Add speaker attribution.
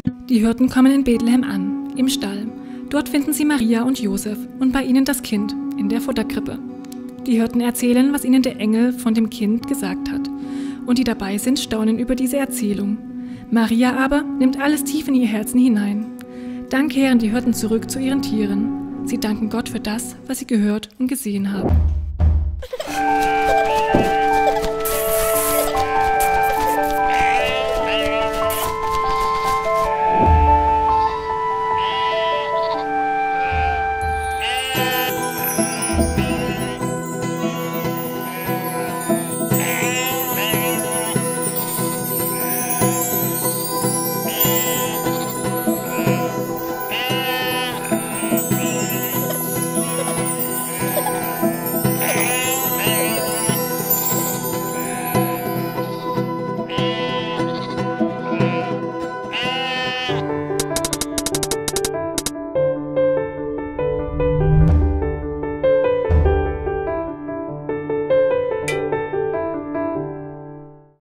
Speaker 1: Die Hirten kommen in Bethlehem an, im Stall. Dort finden sie Maria und Josef und bei ihnen das Kind in der Futterkrippe. Die Hirten erzählen, was ihnen der Engel von dem Kind gesagt hat. Und die dabei sind, staunen über diese Erzählung. Maria aber nimmt alles tief in ihr Herzen hinein. Dann kehren die Hirten zurück zu ihren Tieren. Sie danken Gott für das, was sie gehört und gesehen haben.